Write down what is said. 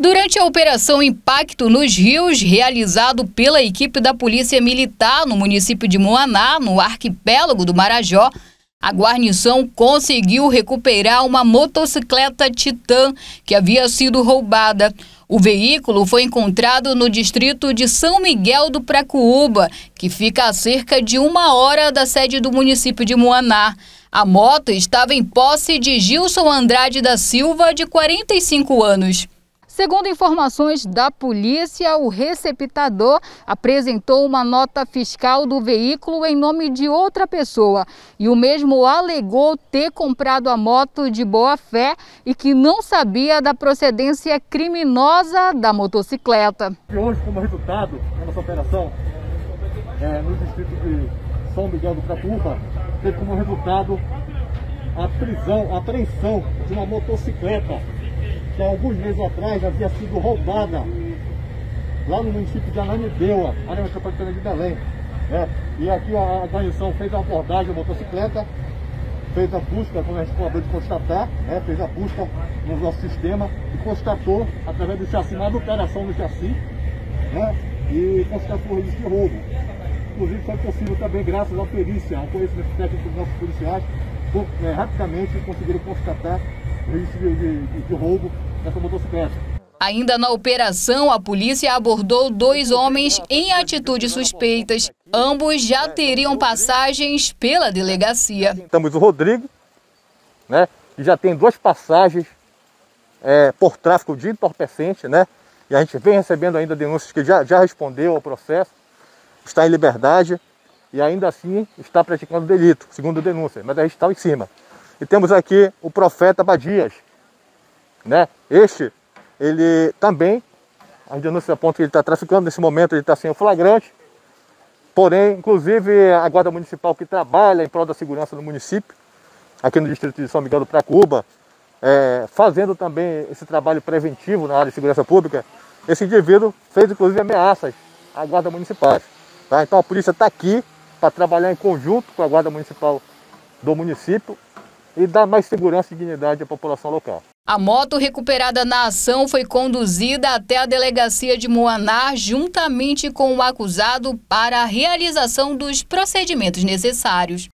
Durante a Operação Impacto nos Rios, realizado pela equipe da Polícia Militar no município de Muaná, no arquipélago do Marajó, a guarnição conseguiu recuperar uma motocicleta Titan que havia sido roubada. O veículo foi encontrado no distrito de São Miguel do Pracuúba, que fica a cerca de 1 hora da sede do município de Muaná. A moto estava em posse de Gilson Andrade da Silva, de 45 anos. Segundo informações da polícia, o receptador apresentou uma nota fiscal do veículo em nome de outra pessoa e o mesmo alegou ter comprado a moto de boa fé e que não sabia da procedência criminosa da motocicleta. E hoje, como resultado da nossa operação no distrito de São Miguel do Pracuúba, teve como resultado a apreensão de uma motocicleta que há alguns meses atrás havia sido roubada lá no município de Ananindeua, área metropolitana de Belém. E aqui a guarnição fez a abordagem da motocicleta, fez a busca, como a gente acabou de constatar, fez a busca no nosso sistema e constatou, através do chassi, uma adulteração do chassi, e constatou o risco de roubo. Inclusive foi possível também, graças à perícia, ao conhecimento técnico dos nossos policiais, rapidamente conseguiram constatar o risco de roubo dessa motocicleta. Ainda na operação, a polícia abordou 2 homens em atitudes suspeitas. Ambos já teriam passagens pela delegacia. Temos o Rodrigo, que já tem 2 passagens por tráfico de entorpecente, e a gente vem recebendo ainda denúncias que já respondeu ao processo, está em liberdade e ainda assim está praticando delito, segundo denúncia, mas a gente está em cima. E temos aqui o Profeta Badias, ele também, a denúncia aponta que ele está traficando, nesse momento ele está sem o flagrante, porém, inclusive a Guarda Municipal que trabalha em prol da segurança do município, aqui no distrito de São Miguel do Pracuúba, fazendo também esse trabalho preventivo na área de segurança pública, esse indivíduo fez inclusive ameaças à Guarda Municipal. Então a polícia está aqui para trabalhar em conjunto com a Guarda Municipal do município e dar mais segurança e dignidade à população local. A moto recuperada na ação foi conduzida até a delegacia de Muaná juntamente com o acusado para a realização dos procedimentos necessários.